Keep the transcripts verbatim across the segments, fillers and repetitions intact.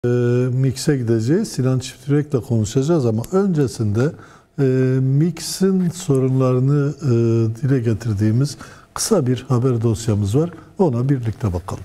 Mix'e gideceğiz. Sinan Çiftürek'le konuşacağız ama öncesinde e, Mix'in sorunlarını e, dile getirdiğimiz kısa bir haber dosyamız var. Ona birlikte bakalım.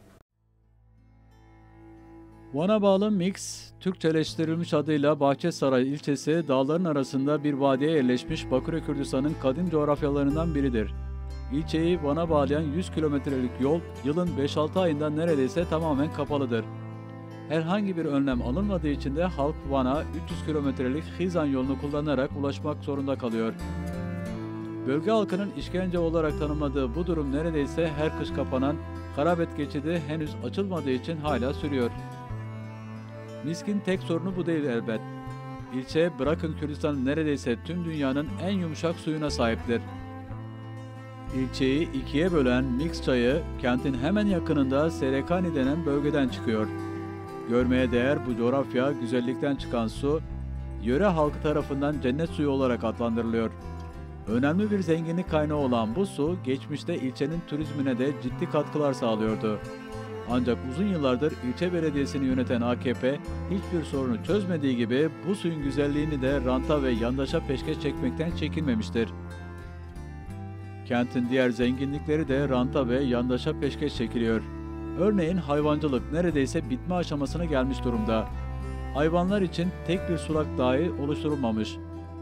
Van'a bağlı Mix, Türkçeleştirilmiş adıyla Bahçesaray ilçesi, dağların arasında bir vadiye yerleşmiş Bakırköy Kürdistan'ın kadim coğrafyalarından biridir. İlçeyi Van'a bağlayan yüz kilometrelik yol, yılın beş altı ayında neredeyse tamamen kapalıdır. Herhangi bir önlem alınmadığı için de halk Van'a üç yüz kilometrelik Hizan yolunu kullanarak ulaşmak zorunda kalıyor. Bölge halkının işkence olarak tanımladığı bu durum neredeyse her kış kapanan Karabet geçidi henüz açılmadığı için hala sürüyor. Misk'in tek sorunu bu değil elbet. İlçe, bırakın Kürdistan'ın neredeyse tüm dünyanın en yumuşak suyuna sahiptir. İlçeyi ikiye bölen Mix çayı, kentin hemen yakınında Serekani denen bölgeden çıkıyor. Görmeye değer bu coğrafya, güzellikten çıkan su, yöre halkı tarafından cennet suyu olarak adlandırılıyor. Önemli bir zenginlik kaynağı olan bu su, geçmişte ilçenin turizmine de ciddi katkılar sağlıyordu. Ancak uzun yıllardır ilçe belediyesini yöneten A K P, hiçbir sorunu çözmediği gibi bu suyun güzelliğini de ranta ve yandaşa peşkeş çekmekten çekinmemiştir. Kentin diğer zenginlikleri de ranta ve yandaşa peşkeş çekiliyor. Örneğin hayvancılık neredeyse bitme aşamasına gelmiş durumda. Hayvanlar için tek bir sulak dahi oluşturulmamış.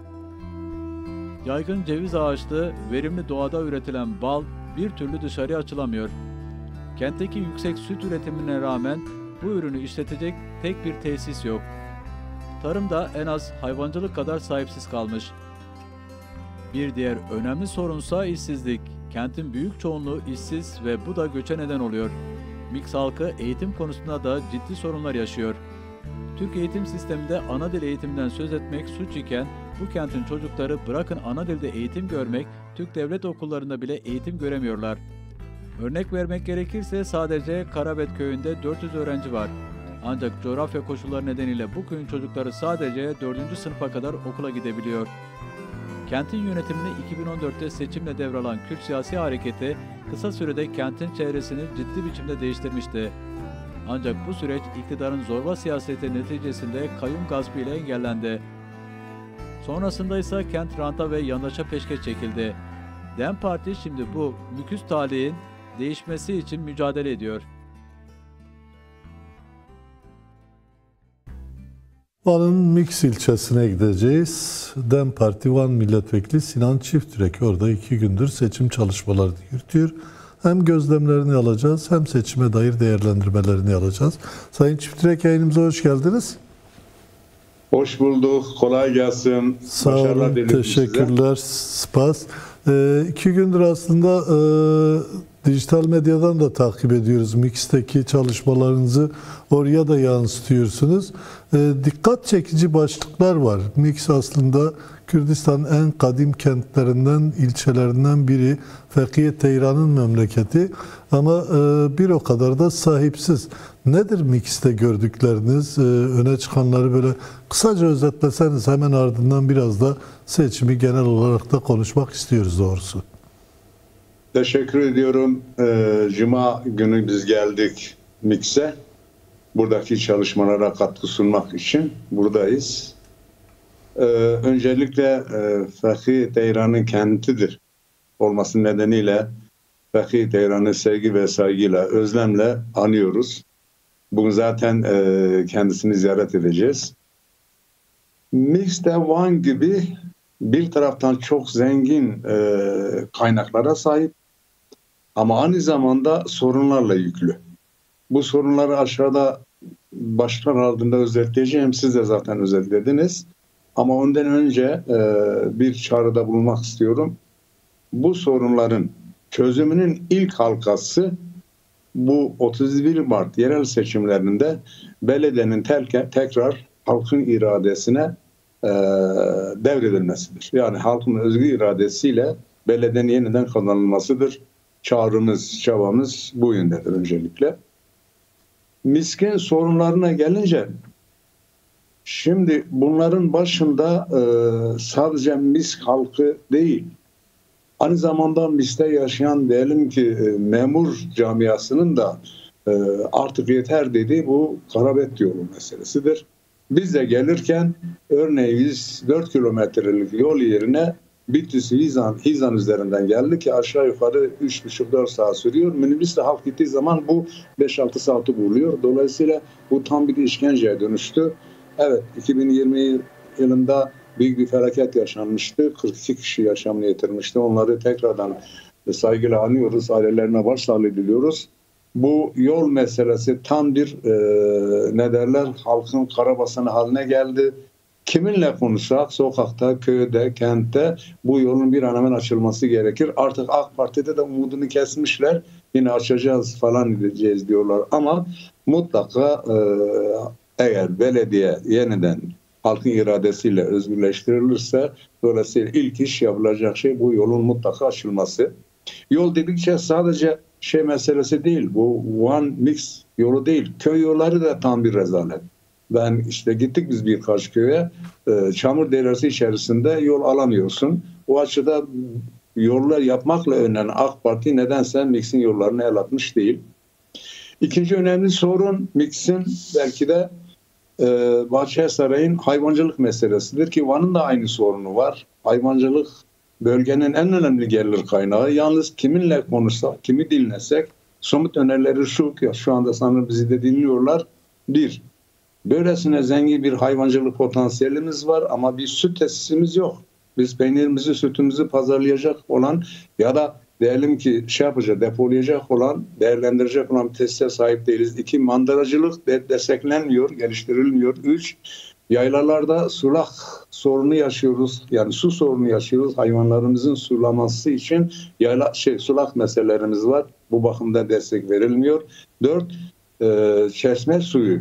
Yaygın ceviz ağaçlı, verimli doğada üretilen bal bir türlü dışarıya açılamıyor. Kentteki yüksek süt üretimine rağmen bu ürünü işletecek tek bir tesis yok. Tarım da en az hayvancılık kadar sahipsiz kalmış. Bir diğer önemli sorunsa işsizlik. Kentin büyük çoğunluğu işsiz ve bu da göçe neden oluyor. Mix halkı eğitim konusunda da ciddi sorunlar yaşıyor. Türk eğitim sisteminde ana dil eğitiminden söz etmek suç iken bu kentin çocukları bırakın ana dilde eğitim görmek, Türk devlet okullarında bile eğitim göremiyorlar. Örnek vermek gerekirse sadece Karabet köyünde dört yüz öğrenci var. Ancak coğrafya koşulları nedeniyle bu köyün çocukları sadece dördüncü sınıfa kadar okula gidebiliyor. Kentin yönetimini iki bin on dörtte seçimle devralan Kürt siyasi hareketi kısa sürede kentin çevresini ciddi biçimde değiştirmişti. Ancak bu süreç iktidarın zorba siyaseti neticesinde kayyum gaspı ile engellendi. Sonrasında ise kent ranta ve yandaşa peşkeş çekildi. DEM Parti şimdi bu müküs talihin değişmesi için mücadele ediyor. Van'ın Mix ilçesine gideceğiz. DEM Parti Van Milletvekili Sinan Çiftürek orada iki gündür seçim çalışmalarını yürütüyor. Hem gözlemlerini alacağız hem seçime dair değerlendirmelerini alacağız. Sayın Çiftürek, yayınımıza hoş geldiniz. Hoş bulduk. Kolay gelsin. Sağ olun. Teşekkürler. Spas. Ee, iki gündür aslında e, dijital medyadan da takip ediyoruz. Mix'teki çalışmalarınızı oraya da yansıtıyorsunuz. Ee, dikkat çekici başlıklar var. Mix aslında Kürdistan'ın en kadim kentlerinden, ilçelerinden biri. Fekhiye Teyran'ın memleketi. Ama e, bir o kadar da sahipsiz. Nedir Mix'te gördükleriniz? E, öne çıkanları böyle kısaca özetleseniz, hemen ardından biraz da seçimi genel olarak da konuşmak istiyoruz doğrusu. Teşekkür ediyorum. Ee, Cuma günü biz geldik Mix'e. Buradaki çalışmalara katkı sunmak için buradayız. Ee, öncelikle e, Fekhiye Teyran'ın kentidir olması nedeniyle Fekhiye Teyran'ı sevgi ve saygıyla, özlemle anıyoruz. Bugün zaten e, kendisini ziyaret edeceğiz. Mix'te Van gibi bir taraftan çok zengin e, kaynaklara sahip ama aynı zamanda sorunlarla yüklü. Bu sorunları aşağıda başlıklar altında özetleyeceğim. Siz de zaten özetlediniz. Ama ondan önce e, bir çağrıda bulunmak istiyorum. Bu sorunların çözümünün ilk halkası bu otuz bir Mart yerel seçimlerinde belediyenin tek, tekrar halkın iradesine e, devredilmesidir. Yani halkın özgür iradesiyle belediyenin yeniden kazanılmasıdır. Çağrımız, çabamız bu yöndedir öncelikle. Miskin sorunlarına gelince, şimdi bunların başında e, sadece Misk halkı değil, aynı zamanda Misk'te yaşayan diyelim ki e, memur camiasının da e, artık yeter dedi. Bu Karabet yolu meselesidir. Biz de gelirken örneğin yüz dört kilometrelik yol yerine Bitlis Hizan, Hizan üzerinden geldi ki aşağı yukarı üç buçuk dört saat sürüyor. Minibüsle halk gittiği zaman bu beş altı saati buluyor. Dolayısıyla bu tam bir işkenceye dönüştü. Evet, iki bin yirmi yılında büyük bir felaket yaşanmıştı. kırk iki kişi yaşamını yitirmişti. Onları tekrardan saygıyla anıyoruz. Ailelerine başsağlığı diliyoruz. Bu yol meselesi tam bir e, ne derler halkın karabasanı haline geldi. Kiminle konuşsak sokakta, köyde, kentte bu yolun bir an hemen açılması gerekir. Artık AK Parti'de de umudunu kesmişler. Yine açacağız falan diyeceğiz diyorlar. Ama mutlaka e, eğer belediye yeniden halkın iradesiyle özgürleştirilirse dolayısıyla ilk iş yapılacak şey bu yolun mutlaka açılması. Yol dedikçe sadece şey meselesi değil. Bu One Mix yolu değil. Köy yolları da tam bir rezalet. Ben işte gittik biz birkaç köye. E, çamur deresi içerisinde yol alamıyorsun. O açıda yollar yapmakla önlenen AK Parti nedense Mix'in yollarını el atmış değil. İkinci önemli sorun Mix'in belki de e, Bahçesaray'ın hayvancılık meselesidir ki Van'ın da aynı sorunu var. Hayvancılık bölgenin en önemli gelir kaynağı. Yalnız kiminle konuşsak, kimi dinlesek somut önerileri şu ki şu anda sanırım bizi de dinliyorlar. Bir, böylesine zengin bir hayvancılık potansiyelimiz var ama bir süt tesisimiz yok. Biz peynirimizi, sütümüzü pazarlayacak olan ya da diyelim ki şey yapacak, depolayacak olan, değerlendirecek olan bir tesise sahip değiliz. İki, mandıracılık de desteklenmiyor, geliştirilmiyor. Üç, yaylalarda sulak sorunu yaşıyoruz. Yani su sorunu yaşıyoruz. Hayvanlarımızın sulaması için yayla şey sulak meselelerimiz var. Bu bakımda destek verilmiyor. Dört, e, çeşme suyu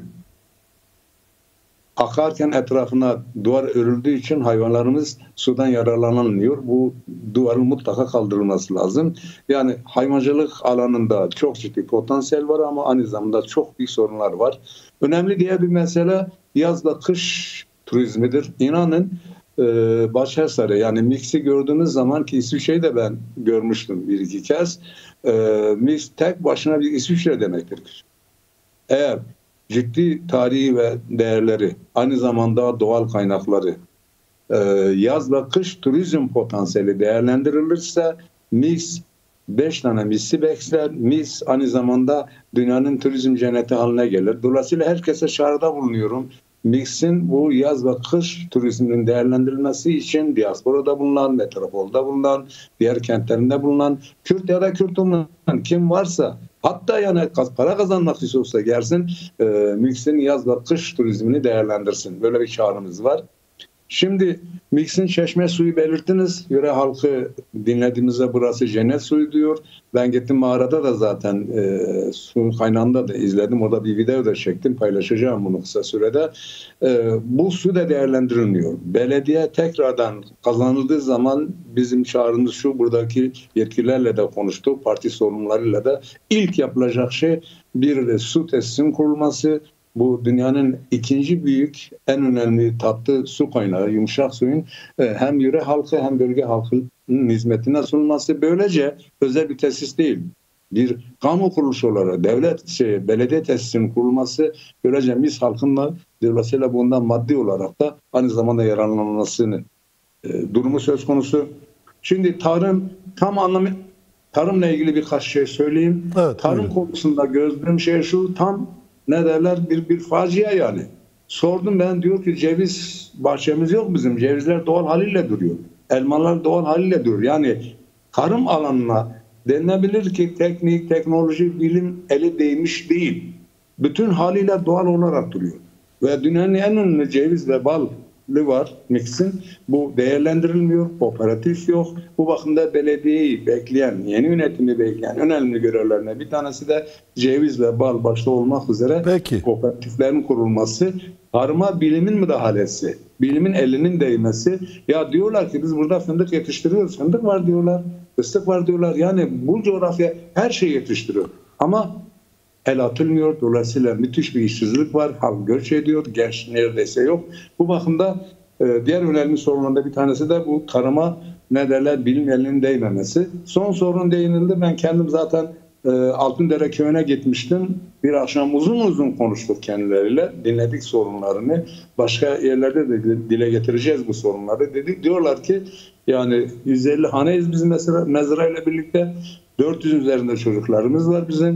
akarken etrafına duvar örüldüğü için hayvanlarımız sudan yararlanamıyor. Bu duvarın mutlaka kaldırılması lazım. Yani hayvancılık alanında çok ciddi potansiyel var ama aynı zamanda çok büyük sorunlar var. Önemli diğer bir mesele yazla kış turizmidir. İnanın e, Bahçesaray yani Mix'i gördüğünüz zaman ki İsviçre'yi de ben görmüştüm bir iki kez. E, Mix tek başına bir İsviçre demektir. Eğer ciddi tarihi ve değerleri, aynı zamanda doğal kaynakları, e, yaz ve kış turizm potansiyeli değerlendirilirse Mix beş tane misli bekler. Mix aynı zamanda dünyanın turizm cenneti haline gelir. Dolayısıyla herkese çağrıda bulunuyorum. Mix'in bu yaz ve kış turizminin değerlendirilmesi için diasporada bulunan, metropolda bulunan, diğer kentlerinde bulunan, Kürt ya da Kürt olmayan kim varsa hatta yani para kazanmak istiyorsa gelsin e, Mix'in yaz ve kış turizmini değerlendirsin. Böyle bir çağrımız var. Şimdi Mix'in çeşme suyu belirttiniz. Yöre halkı dinlediğimizde burası cennet suyu diyor. Ben gittim mağarada da zaten e, su kaynağında da izledim. Orada bir video da çektim. Paylaşacağım bunu kısa sürede. E, bu su da değerlendirilmiyor. Belediye tekrardan kazanıldığı zaman bizim çağrımız şu, buradaki yetkililerle de konuştuk. Parti sorumlularıyla da ilk yapılacak şey bir su tesisinin kurulması. Bu dünyanın ikinci büyük, en önemli tatlı su kaynağı, yumuşak suyun hem yöre halkı hem bölge halkının hizmetine sunulması. Böylece özel bir tesis değil, bir kamu kuruluşu olarak devlet, şey, belediye tesisinin kurulması, böylece Mis halkınla dolayısıyla bundan maddi olarak da aynı zamanda yararlanmasını e, durumu söz konusu. Şimdi tarım tam anlamı, tarımla ilgili birkaç şey söyleyeyim. Evet, tarım buyurun. Konusunda gördüğüm şey şu, tam ne derler bir bir facia yani. Sordum ben, diyor ki ceviz bahçemiz yok bizim. Cevizler doğal haliyle duruyor. Elmalar doğal haliyle duruyor. Yani tarım alanına denilebilir ki teknik, teknoloji, bilim eli değmiş değil. Bütün haliyle doğal olarak duruyor. Ve dünyanın en önemli ceviz ve balı var Mix'in. Bu değerlendirilmiyor. Kooperatif yok. Bu bakımda belediyeyi bekleyen, yeni yönetimi bekleyen önemli görevlerine bir tanesi de ceviz ve bal başta olmak üzere Peki. kooperatiflerin kurulması, tarıma bilimin müdahalesi, bilimin elinin değmesi. Ya diyorlar ki biz burada fındık yetiştiriyoruz. Fındık var diyorlar. Fıstık var diyorlar. Yani bu coğrafya her şeyi yetiştiriyor. Ama el atılmıyor. Dolayısıyla müthiş bir işsizlik var. Halk göç ediyor. Genç neredeyse yok. Bu bakımda e, diğer önemli sorunlardan bir tanesi de bu tarıma ne derler bilim elinin değmemesi. Son sorun değinildi. Ben kendim zaten e, Altındere köyüne gitmiştim. Bir akşam uzun uzun konuştuk kendileriyle. Dinledik sorunlarını. Başka yerlerde de dile getireceğiz bu sorunları dedik. Diyorlar ki yani yüz elli haneyiz biz mesela mezra ile birlikte. dört yüzün üzerinde çocuklarımız var bizim.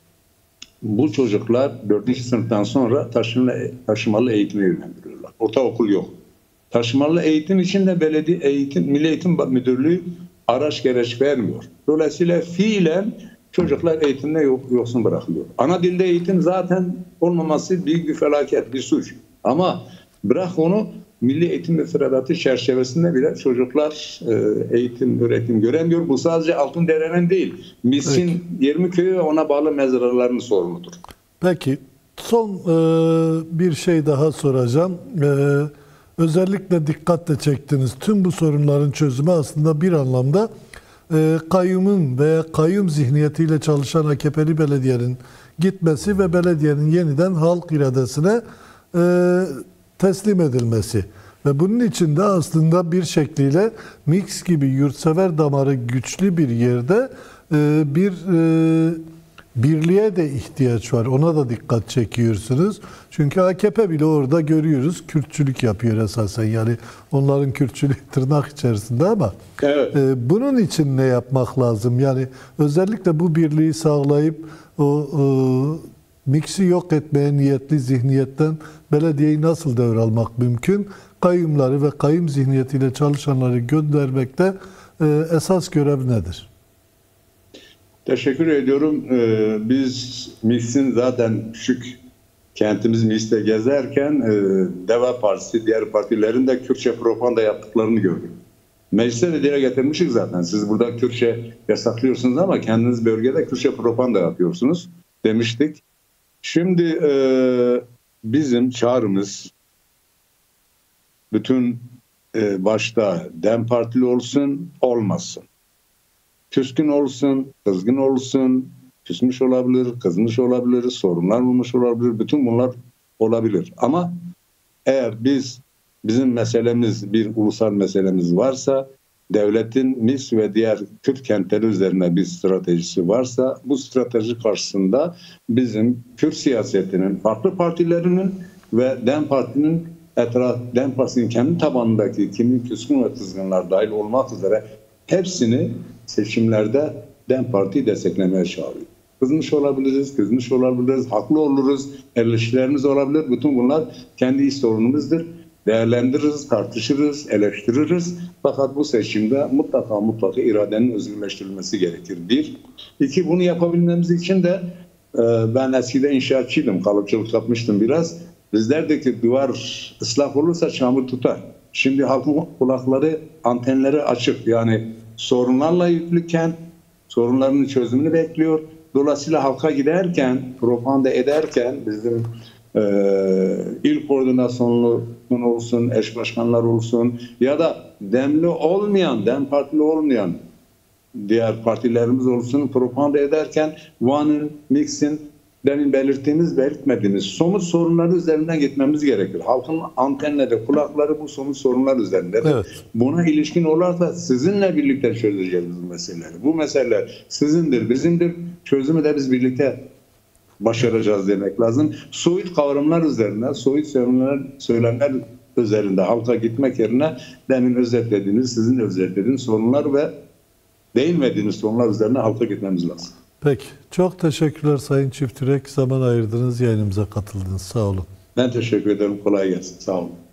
Bu çocuklar dördüncü sınıftan sonra taşımalı, taşımalı eğitime yönlendiriyorlar. Ortaokul yok. Taşımalı eğitim için de belediye eğitim, Milli Eğitim Müdürlüğü araç gereç vermiyor. Dolayısıyla fiilen çocuklar eğitimde yok, yoksun bırakılıyor. Ana dilde eğitim zaten olmaması büyük bir felaket, bir suç. Ama bırak onu Milli Eğitim Müfredatı çerçevesinde bile çocuklar e, eğitim, öğretim göremiyor. Bu sadece Altındere'nin değil. Miskin yirmi köyü ve ona bağlı mezraların sorunudur. Peki son e, bir şey daha soracağım. E, özellikle dikkatle çektiniz. Tüm bu sorunların çözümü aslında bir anlamda e, kayyumun veya kayyum zihniyetiyle çalışan A K P'li belediyenin gitmesi ve belediyenin yeniden halk iradesine e, teslim edilmesi. Ve bunun için de aslında bir şekliyle Mix gibi yurtsever damarı güçlü bir yerde e, bir e, birliğe de ihtiyaç var. Ona da dikkat çekiyorsunuz. Çünkü A K P bile orada görüyoruz Kürtçülük yapıyor esasen. Yani onların Kürtçülüğü tırnak içerisinde ama evet. e, bunun için ne yapmak lazım? Yani özellikle bu birliği sağlayıp o e, Mix'i yok etmeye niyetli zihniyetten belediyeyi nasıl devralmak mümkün? Kayyumları ve kayyum zihniyetiyle çalışanları göndermekte e, esas görev nedir? Teşekkür ediyorum. Ee, biz Mix'in zaten küçük kentimiz Mix'te gezerken e, Deva Partisi, diğer partilerin de Kürtçe propaganda yaptıklarını gördük. Meclise de dile getirmişik zaten. Siz burada Kürtçe yasaklıyorsunuz ama kendiniz bölgede Kürtçe propaganda yapıyorsunuz demiştik. Şimdi e, bizim çağrımız bütün e, başta DEM Partili olsun, olmasın. Küskün olsun, kızgın olsun, küsmüş olabilir, kızmış olabilir, sorunlar bulmuş olabilir. Bütün bunlar olabilir. Ama eğer biz bizim meselemiz bir ulusal meselemiz varsa, devletin Mis ve diğer Kürt kentleri üzerine bir stratejisi varsa, bu strateji karşısında bizim Kürt siyasetinin, farklı partilerinin ve DEM Parti'nin etraf, DEM Partisi'nin kendi tabanındaki kimin küskün ve kızgınlar dahil olmak üzere hepsini seçimlerde DEM Parti'yi desteklemeye çağırıyor. Kızmış olabiliriz, kızmış olabiliriz, haklı oluruz, eleştirilerimiz olabilir. Bütün bunlar kendi iş sorunumuzdur. Değerlendiririz, tartışırız, eleştiririz. Fakat bu seçimde mutlaka mutlaka iradenin özgürleştirilmesi gerekir. Bir. İki, bunu yapabilmemiz için de e, ben eskiden inşaatçıydım, kalıpçılık yapmıştım biraz. Biz derdik ki duvar ıslah olursa çamur tutar. Şimdi halkın kulakları, antenleri açık. Yani sorunlarla yüklü kent, sorunlarının çözümünü bekliyor. Dolayısıyla halka giderken, propaganda ederken bizim e, il koordinasyonlu olsun, eş başkanlar olsun ya da demli olmayan, dem partili olmayan diğer partilerimiz olsun propaganda ederken Van'ın, Mix'in demin belirttiğimiz, belirtmediğimiz somut sorunları üzerinden gitmemiz gerekir. Halkın antenleri, kulakları bu somut sorunlar üzerinde. Evet. Buna ilişkin olursa sizinle birlikte çözeceğiz bu meseleleri. Bu meseleler sizindir, bizimdir. Çözümü de biz birlikte başaracağız demek lazım. Soyut kavramlar üzerine, soyut söylemler, söylemler üzerinde halka gitmek yerine demin özetlediğiniz, sizin özetlediğiniz sorunlar ve değinmediğiniz sorunlar üzerine halka gitmemiz lazım. Peki. Çok teşekkürler Sayın Çiftürek. Zaman ayırdınız, yayınımıza katıldınız. Sağ olun. Ben teşekkür ederim. Kolay gelsin. Sağ olun.